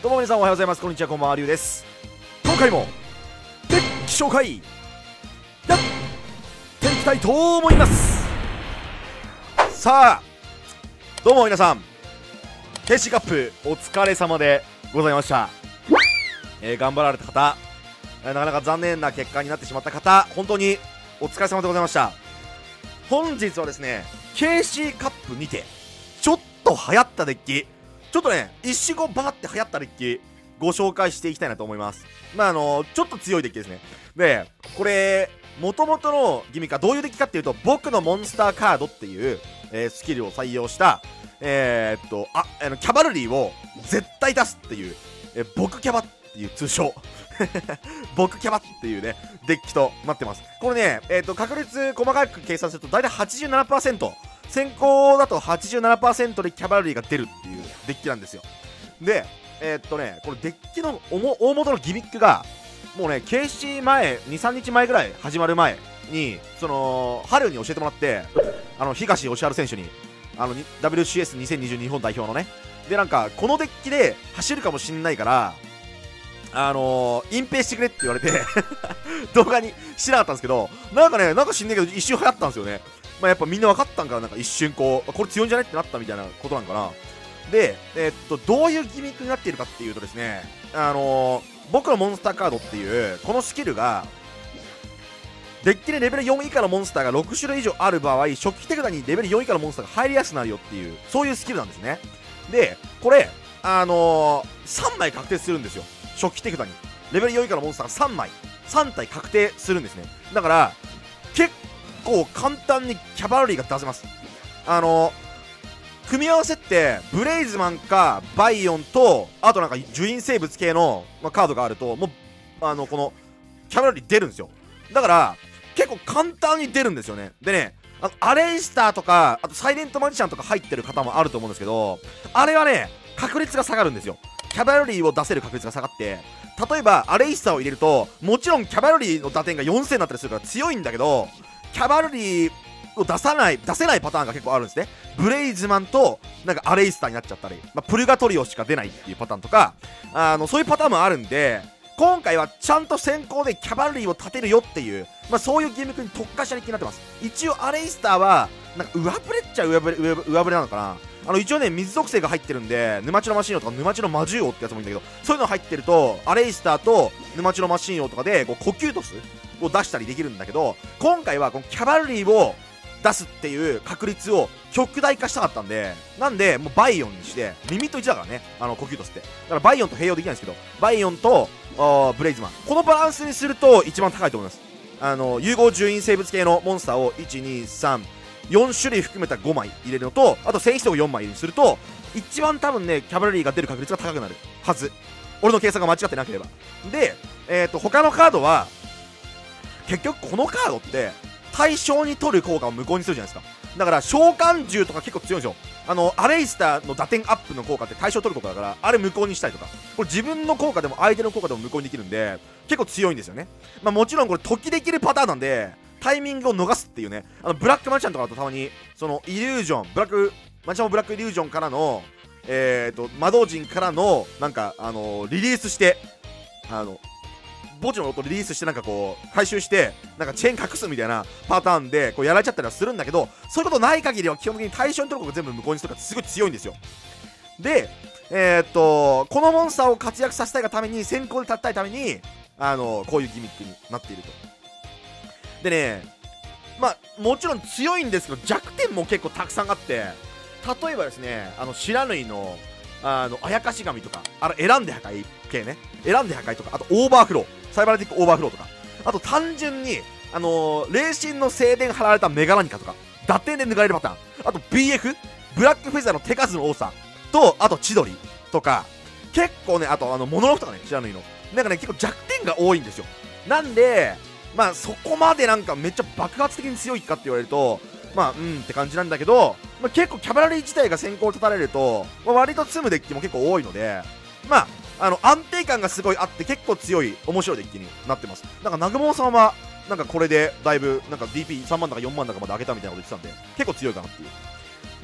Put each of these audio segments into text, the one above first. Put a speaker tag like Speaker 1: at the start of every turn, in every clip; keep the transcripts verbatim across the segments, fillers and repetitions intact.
Speaker 1: どうも皆さんおはようございます。こんにちは、こんばんは、りゅうです。今回もデッキ紹介やっていきたいと思います。さあどうも皆さん、ケーシーカップお疲れ様でございました。えー、頑張られた方、えー、なかなか残念な結果になってしまった方、本当にお疲れ様でございました。本日はですね、ケーシーカップにてちょっと流行ったデッキ、ちょっとね一瞬後バーって流行ったデッキご紹介していきたいなと思います。まああのちょっと強いデッキですね。でこれ元々のギミックはどういうデッキかっていうと、僕のモンスターカードっていう、えー、スキルを採用したえー、っとああのキャバルリーを絶対出すっていう、えー、僕キャバっていう通称僕キャバっていうねデッキとなってます。これね、えー、っと確率細かく計算すると大体 はちじゅうななパーセント、先行だと はちじゅうななパーセント でキャバルリーが出るっていうデッキなんですよ。でえー、っとねこれデッキの大元のギミックがもうね ケーシー 前 にさんにちまえぐらい始まる前にその春に教えてもらって、あの東義治選手にあの ダブリューシーエスにせんにじゅうに 日本代表のね、でなんかこのデッキで走るかもしんないからあのー、隠蔽してくれって言われて動画にしなかったんですけど、なんかねなんか知んないけど一瞬流行ったんですよね。まあやっぱみんな分かったんかな、なんか一瞬こうこれ強いんじゃないってなったみたいなことなんかな。でえー、っとどういうギミックになっているかっていうとですね、あのー、僕のモンスターカードっていうこのスキルがデッキでレベルよん以下のモンスターがろくしゅるい以上ある場合、初期手札にレベルよん以下のモンスターが入りやすくなるよっていう、そういうスキルなんですね。でこれあのー、さんまい確定するんですよ。初期手札にレベルよん以下のモンスターがさんまいさん体確定するんですね。だから結構簡単にキャバルリーが出せます。あのー組み合わせってブレイズマンかバイオンとあとなんか呪印生物系の、まあ、カードがあるともうあのこのキャバルリー出るんですよ。だから結構簡単に出るんですよね。でねあのアレイスターとかあとサイレントマジシャンとか入ってる方もあると思うんですけど、あれはね確率が下がるんですよ。キャバルリーを出せる確率が下がって、例えばアレイスターを入れるともちろんキャバルリーの打点がよんせんになったりするから強いんだけど、キャバルリーを出さない出せないパターンが結構あるんですね。ブレイズマンとなんかアレイスターになっちゃったり、まあ、プルガトリオしか出ないっていうパターンとか、あのそういうパターンもあるんで、今回はちゃんと先行でキャバルリーを立てるよっていう、まあ、そういうギミックに特化したデッキになってます。一応アレイスターはなんか上振れっちゃ上振れ上振れなのかな。あの一応ね水属性が入ってるんで、沼地のマシン王とか沼地の魔獣王ってやつもいいんだけど、そういうの入ってるとアレイスターと沼地のマシン王とかでこう呼吸トスを出したりできるんだけど、今回はこのキャバルリーを出すっていう確率を極大化したかったんで、なんでもうバイオンにしてリミットいちだからね、あの呼吸トスってだからバイオンと併用できないんですけど、バイオンとブレイズマンこのバランスにすると一番高いと思います。あの融合獣印生物系のモンスターをいちにさんよんしゅるい含めたごまい入れるのと、あと戦士をよんまいにすると一番多分ねキャバルリーが出る確率が高くなるはず、俺の計算が間違ってなければ。でえっと他のカードは結局このカードって対象に取る効果を無効にするじゃないですか。だから召喚獣とか結構強いんですよ。あのアレイスターの打点アップの効果って対象取る効果だから、あれ無効にしたりとか、これ自分の効果でも相手の効果でも無効にできるんで結構強いんですよね。まあもちろんこれ時できるパターンなんでタイミングを逃すっていうね、あのブラックマジシャンとかだとたまにそのイリュージョンブラックマジシャンもブラックイリュージョンからのえーと魔導陣からのなんかあのー、リリースしてあの墓地の音リリースしてなんかこう回収してなんかチェーン隠すみたいなパターンでこうやられちゃったりはするんだけど、そういうことない限りは基本的に対象に取ることが全部無効にするからすごい強いんですよ。でえー、っとこのモンスターを活躍させたいがために先行で立ちたいためにあのこういうギミックになっていると。でねまあもちろん強いんですけど弱点も結構たくさんあって、例えばですねあの不知火のあのあやかし神とかあの選んで破壊系ね、選んで破壊とか、あとオーバーフローサイバーティックオーバーフローとか、あと単純にあのー、霊神の静電貼られたメガラニカとか打点で抜かれるパターン、あと ビーエフ ブラックフェザーの手数の多さと、あと千鳥とか結構ね、あとあのモノロフとかね知らないのなんかね結構弱点が多いんですよ。なんでまあそこまでなんかめっちゃ爆発的に強いかって言われるとまあうんって感じなんだけど、まあ、結構キャバラリー自体が先行立たれると、まあ、割と積むデッキも結構多いので、まああの安定感がすごいあって結構強い面白いデッキになってます。なんか南雲さんはなんかこれでだいぶなんか ディーピーさん 万だかよんまんだかまで上げたみたいなこと言ってたんで結構強いかなっていう。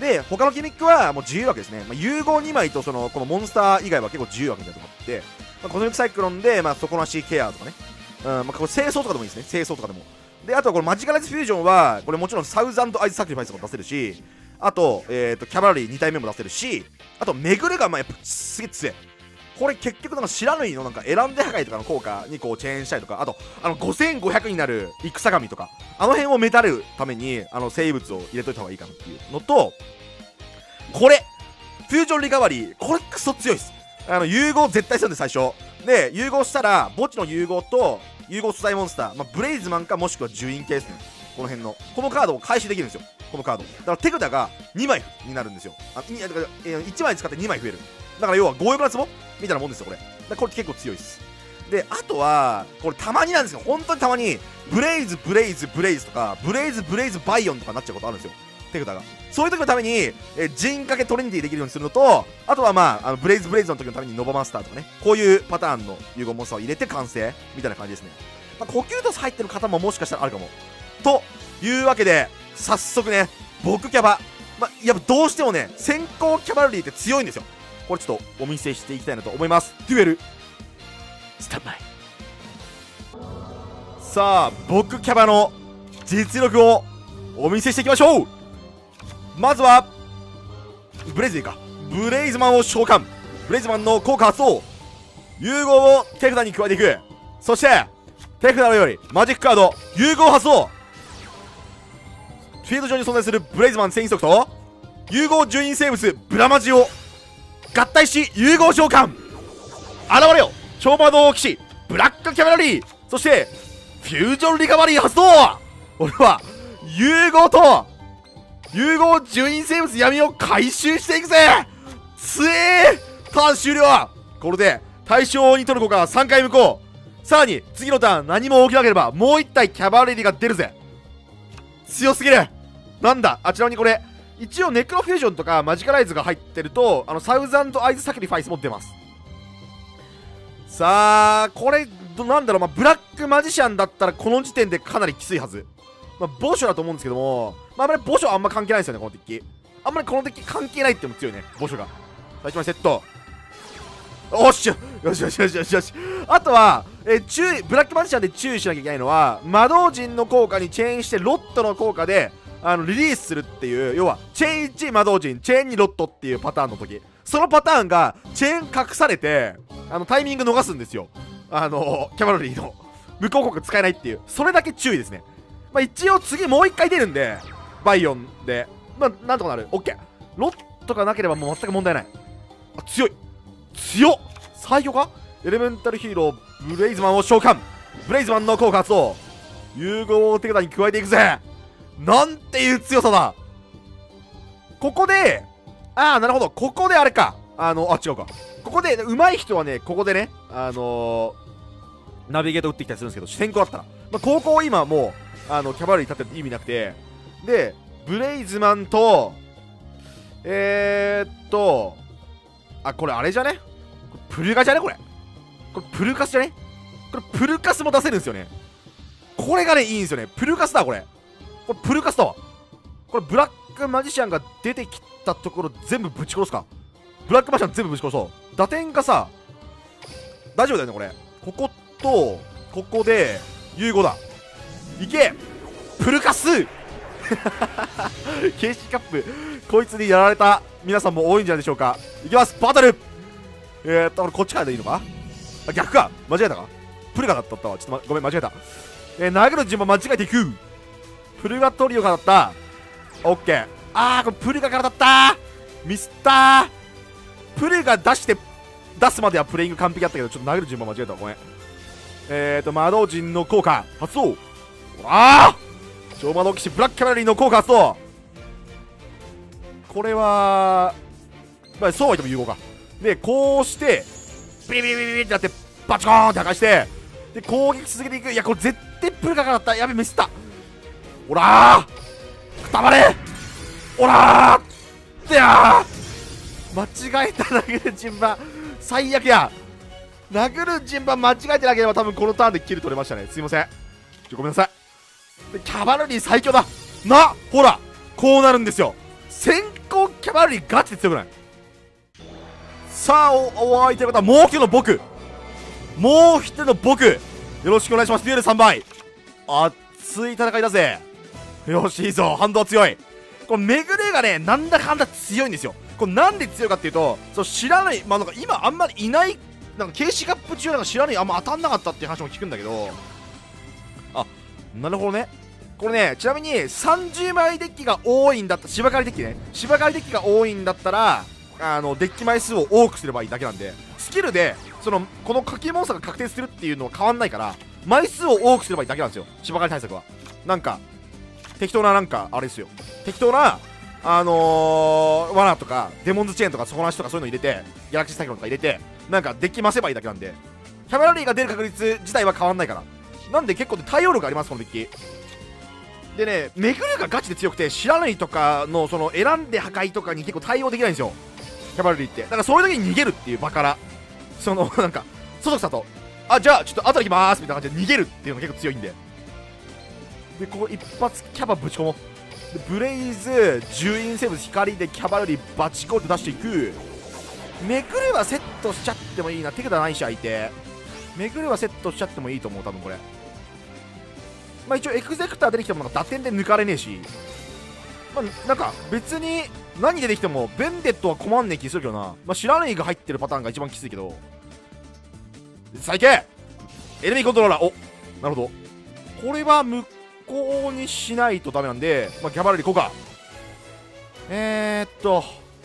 Speaker 1: で他のギミックはもう自由枠ですね、まあ、融合にまいとそのこのモンスター以外は結構自由枠みたいなとこあって、まあ、コズミックサイクロンで、まあ、底なしケアとかね、うん、まあ、これ清掃とかでもいいですね、清掃とかでも。であとはこれマジカライズフュージョンはこれもちろんサウザンドアイズサクリファイスとか出せるし、あと,、えー、とキャバラリーに体目も出せるし、あとめぐるがまあやっぱすげえ強い。これ結局なんか知らぬいのなんか選んで破壊とかの効果にこうチェーンしたりとか、あとあのごせんごひゃくになる戦神とか、あの辺をメタるためにあの生物を入れといた方がいいかなっていうのと、これフュージョンリカバリー、これクソ強いです。あの融合絶対するんで最初で、融合したら墓地の融合と融合素材モンスター、まあ、ブレイズマンかもしくは呪印系ですね。この辺のこのカードを回収できるんですよ。このカードだから手札がにまいになるんですよ。あいだから、えー、いちまい使ってにまい増える。だから要は強欲な壺みたいなもんですよこれ。だからこれ結構強いです。であとはこれたまになんですよ、本当にたまにブレイズブレイズブレイズとかブレイズブレイズバイオンとかになっちゃうことあるんですよ、手札が。そういう時のために、えー、ジンかけトレンディできるようにするのと、あとはまああのブレイズブレイズの時のためにノバマスターとかね、こういうパターンの融合モンスターを入れて完成みたいな感じですね。まあ、呼吸と入ってる方ももしかしたらあるかもというわけで、早速ね僕キャバ、まあ、やっぱどうしてもね先行キャバルリーって強いんですよ。これちょっとお見せしていきたいなと思います。デュエルスタンバイ。さあ僕キャバの実力をお見せしていきましょう。まずはブレイズでいいか、ブレイズマンを召喚、ブレイズマンの効果発動、融合を手札に加えていく。そして手札のよりマジックカード融合発動、フィールド上に存在するブレイズマン戦士族と融合呪印生物ブラマジを合体し融合召喚。現れよ超魔導騎士ブラックキャメラリー、そしてフュージョンリカバリー発動。俺は融合と融合呪印生物闇を回収していくぜ。つえーターン終了。これで対象にトルコがさんかい無効。さらに次のターン何も起きなければもういち体キャバレリーが出るぜ。強すぎる。なんだ、あちらにこれ一応ネクロフュージョンとかマジカライズが入ってると、あのサウザンドアイズサクリファイスも出ます。さあこれなんだろう、まあ、ブラックマジシャンだったらこの時点でかなりきついはず。まあ墓所だと思うんですけども、まあ、あんまり墓所あんま関係ないですよねこの敵。あんまりこの敵関係ないってのも強いね墓所が。さあいちまいセット。おっしゃ、よしよしよしよしよし。あとは、えー、注意ブラックマジシャンで注意しなきゃいけないのは、魔導陣の効果にチェーンしてロットの効果であのリリースするっていう、要はチェーンいち魔導陣チェーンにロットっていうパターンの時、そのパターンがチェーン隠されてあのタイミング逃すんですよ。あのキャバルリーの無効効果使えないっていう、それだけ注意ですね。まあ一応次もう一回出るんでバイオンでまあなんとかなる。 OK、 ロットがなければもう全く問題ない。あ強い強っ。最強か。エレメンタルヒーローブレイズマンを召喚、ブレイズマンの効果発動、融合を手札に加えていくぜ。なんていう強さだ。ここでああなるほど、ここであれか、あのあ違うか、ここで上手い人はねここでねあのー、ナビゲート打ってきたりするんですけど、先行だったら、まあ、高校今もうあのキャバルリー立ってる意味なくて、でブレイズマンとえー、っとあこれあれじゃね、プルガじゃねこれ、これプルカスじゃね、これプルカスも出せるんですよね。これがねいいんですよね。プルカスだこれ、これプルカスだわ。これブラックマジシャンが出てきたところ全部ぶち殺すか。ブラックマジシャン全部ぶち殺そう。打点がさ大丈夫だよねこれ。こことここで融合だ。いけプルカスケーシーカップこいつにやられた皆さんも多いんじゃないでしょうか。いきますバトル。えーっと俺こっちからでいいのか、あ逆か、間違えたか、プルガだったわ、ちょっと、ま、ごめん間違えた。えー、殴る順番間違えていく。プルガトリオからだった。オッケー。あーこれプルガからだった、ミスったー。プルガ出して出すまではプレイング完璧だったけど、ちょっと殴る順番間違えた。ごめん。えーと魔導陣の効果発動。ああ超魔導騎士ブラックキャメラリーの効果発動。これはまあそうは言っても融合か。でこうしてビリビリビリビリってやってバチコーンって破壊して、で攻撃続けていく。いやこれ絶対プルガからだった。やべミスった。おらーくたばれおらーってやー間違えた。殴る順番最悪や。殴る順番間違えてなければ多分このターンでキル取れましたね。すいませんちょごめんなさい。でキャバルリー最強だな。ほらこうなるんですよ。 先行キャバルリーガチで強くない？さあ、お、お相手の方、もう一人の僕。もう一人の僕。よろしくお願いします。デュエルさんばい。熱い戦いだぜ。よし、いいぞ。ハンドは強い。これ、メグレがね、なんだかんだ強いんですよ。これ、なんで強いかっていうと、そう、知らない、まあ、なんか今あんまりいない、なんか、ケーシーカップ中なんか知らない、あんま当たんなかったっていう話も聞くんだけど、あ、なるほどね。これね、ちなみにさんじゅうまいデッキが多いんだったら、芝刈りデッキね。芝刈りデッキが多いんだったら、あのデッキ枚数を多くすればいいだけなんで、スキルでそのこの課金モンスターが確定するっていうのは変わんないから、枚数を多くすればいいだけなんですよ、芝刈り対策は。なんか適当な、なんかあれですよ、適当なあのー、罠とかデモンズチェーンとか底なしとかそういうの入れて、ギャラクシーサイクロンとか入れて、なんかデッキ増せばいいだけなんで、キャメラリーが出る確率自体は変わんないから。なんで結構、ね、対応力あります、このデッキでね。めぐるがガチで強くて、知らないとかのその選んで破壊とかに結構対応できないんですよ、キャバルリーって。だからそういう時に逃げるっていう場から、そのなんかそそくさと、あ、じゃあちょっと後で行きまーすみたいな感じで逃げるっていうのが結構強いんで、でここ一発キャバぶち込もう。でブレイズ、獣院生物、光でキャバルリーバチコールと出していく。めぐるはセットしちゃってもいいな、手札ないし相手。めぐるはセットしちゃってもいいと思う、多分これ。まあ一応エクゼクター出てきてもなんか打点で抜かれねえし、まあなんか別に何出てきてもベンデットは困んねえ気するけどな。まあ知らないが入ってるパターンが一番きついけど、最低エネミーコントローラー。お、なるほど、これは無効にしないとダメなんで、まあキャバルリーこうか。えー、っと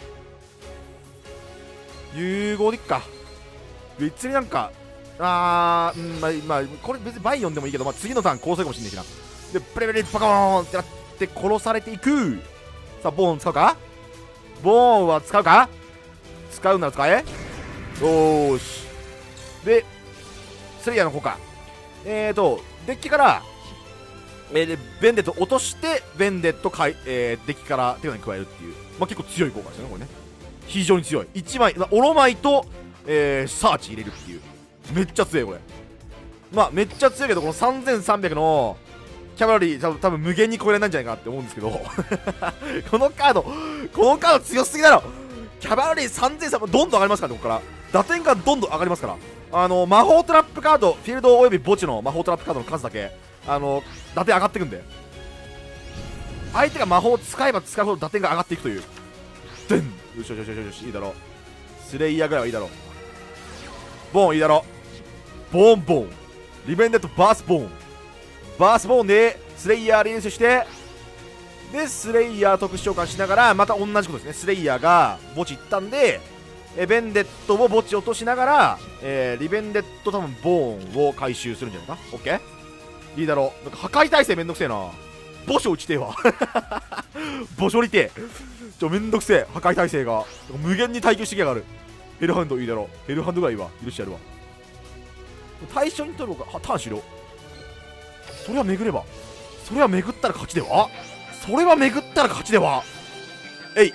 Speaker 1: 融合でいっか。別になんかあー、うん、まあ、まあ、これ別にバイオンでもいいけど、まあ、次のターン殺せかもしんないしな。でプレベレバカーンってなって殺されていく。さあボーン使うか、ボーンは使うか、使うなら使え。よーし。でスレイヤーの方か。えーとデッキから、えー、でベンデット落としてベンデットかい、えー、デッキから手札に加えるっていう、まあ結構強い効果ですよね、これね。非常に強い。いちまいオロマイと、えー、サーチ入れるっていう、めっちゃ強いこれ。まあめっちゃ強いけど、このさんぜんさんびゃくのキャバリー多分多分無限に超えられないんじゃないかなって思うんですけどこのカードこのカード強すぎだろ。キャバリーさんぜんさんびゃくどんどん上がりますからね。ここから打点がどんどん上がりますから、あの魔法トラップカード、フィールドおよび墓地の魔法トラップカードの数だけ、あの打点上がっていくんで、相手が魔法を使えば使うほど打点が上がっていくという。でん、よしよしよしよしよし、いいだろう。スレイヤーぐらいはいいだろう。ボーンいいだろう。ボーンボーンリベンデットバースボーンバースボーンでスレイヤー練習して、でスレイヤー特殊召喚しながらまた同じことですね。スレイヤーが墓地行ったんで、えベンデットを墓地落としながら、えー、リベンデット多分ボーンを回収するんじゃないか。オッケー、いいだろう。なんか破壊耐性めんどくせえな。墓所打ちてえわ墓所りてえ、ちょめんどくせえ。破壊耐性が無限に耐久してきやがる。ヘルハンドいいだろう。ヘルハンドぐらいいいわ、許してやるわ。対象に取るのか、はターン終了。それは巡れば、それは巡ったら勝ちでは、それは巡ったら勝ちでは。えい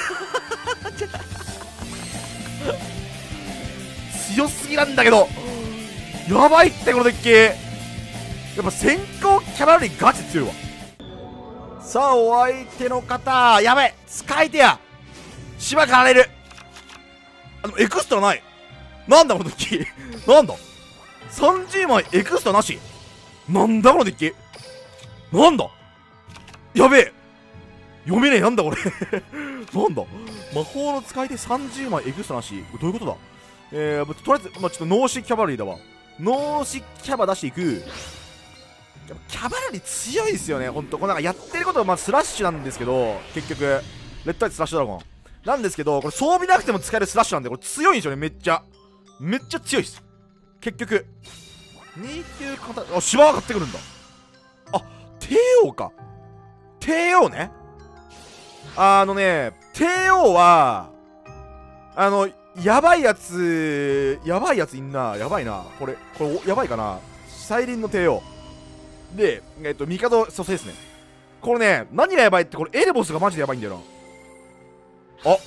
Speaker 1: 強すぎなんだけど、やばいってこのデッキ。やっぱ先行キャバルリーガチ強いわ。さあお相手の方、やばい使い手や、芝刈られる。あのエクストラない、なんだこのデッキなんださんじゅうまいエクストラなし、なんだこのデッキ、なんだやべえ読めねえ、なんだこれなんだ魔法の使い手さんじゅうまいエクストラなし、どういうことだ。えー、とりあえず、まあ、ちょっと脳死キャバルリーだわ。脳死キャバ出していく。キャバルリー強いですよね、ほんと。これなんかやってることはまあスラッシュなんですけど、結局レッドアイツスラッシュドラゴンなんですけど、これ装備なくても使えるスラッシュなんで、これ強いんですよね。めっちゃめっちゃ強いです結局。に級型、あ、芝が買ってくるんだ。あ、帝王か。帝王ね。あのね、帝王はあのやばいやつ、やばいやついんな。やばいなこれ。これやばいかな。再臨の帝王で、えっと帝蘇生ですね。これね、何がやばいって、これエルボスがマジでやばいんだよな。あ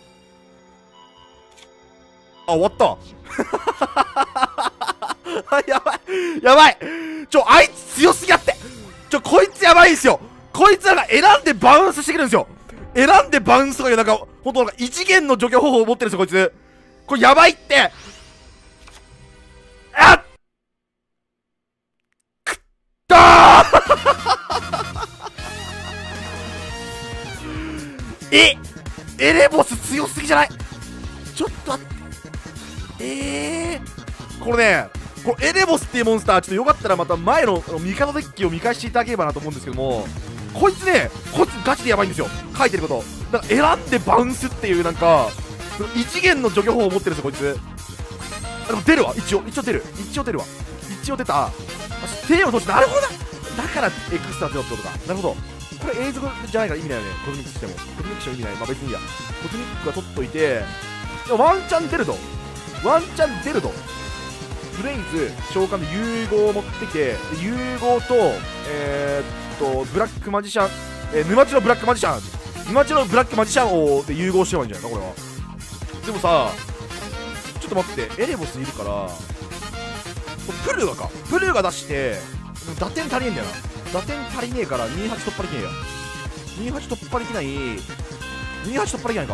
Speaker 1: あ、終わったあ、やばいやばい、ちょ、あいつ強すぎやって、ちょ、こいつやばいんすよ。こいつらが選んでバウンスしてくるんですよ。 選んでバウンスとかいうなんかほんとなんか異次元の除去方法を持ってるんですよこいつ。これやばいって。あっくったーえエレボス強すぎじゃない？ちょっと待って。えー、これね、これエレボスっていうモンスター、ちょっとよかったらまた前の味方デッキを見返していただければなと思うんですけども、こいつね、こいつガチでやばいんですよ、書いてること。だから選んでバウンスっていうなんか異次元の除去法を持ってるんですよこいつ。あでも出るわ、一応一応出る一応出るわ一応出た。あ手を通して、なるほどだからエクストラゼロってことか。なるほど、これ永続じゃないから意味ないよね。コズミックしてもコズミックしても意味ない。まあ別にいいや。コズミックは取っといて、でもワンチャン出るとワンチャン出るとブレイズ召喚で融合を持ってきて、で融合とえー、っとブラックマジシャン、えー、沼地のブラックマジシャン沼地のブラックマジシャンをで融合してもいいんじゃないかこれは。でもさちょっと待って、エレボスいるからプルーガかプルーガ出して、打点足りねえんだよな。打点足りねえからにじゅうはち突破できねえや。にじゅうはち突破できないにじゅうはち突破できないか。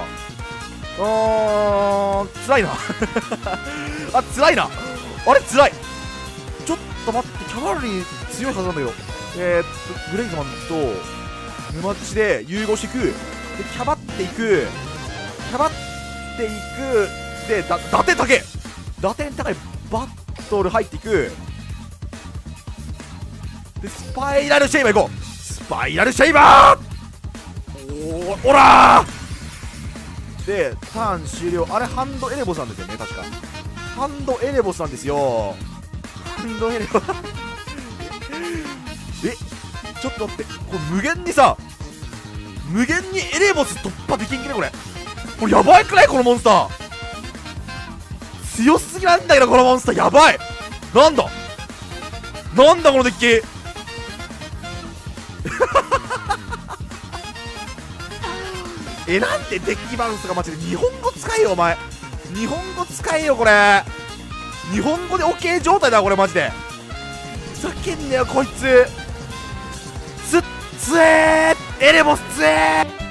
Speaker 1: あー辛いなあ辛いなあれ辛い。ちょっと待って、キャバルリー強いはずなんだけど、えー、っとグレイズマンと沼地で融合していく。でキャバっていくキャバっていくでだ打点高い打点高いバットル入っていく。でスパイラルシェイバーいこう。スパイラルシェイバーおーおらーでターン終了。あれハンドエレボスなんですよね確か。ハンドエレボスなんですよ。ハンドエレボスえちょっと待って、これ無限にさ無限にエレボス突破できんけねこれ。これやばいくないこのモンスター。強すぎなんだけどこのモンスターやばい。なんだなんだこのデッキえなんでデッキバウンスがマジで日本語使えよお前。日本語使えよこれ。日本語で OK 状態だこれマジで。ふざけんなよこいつ。つっつえーエレボスつえー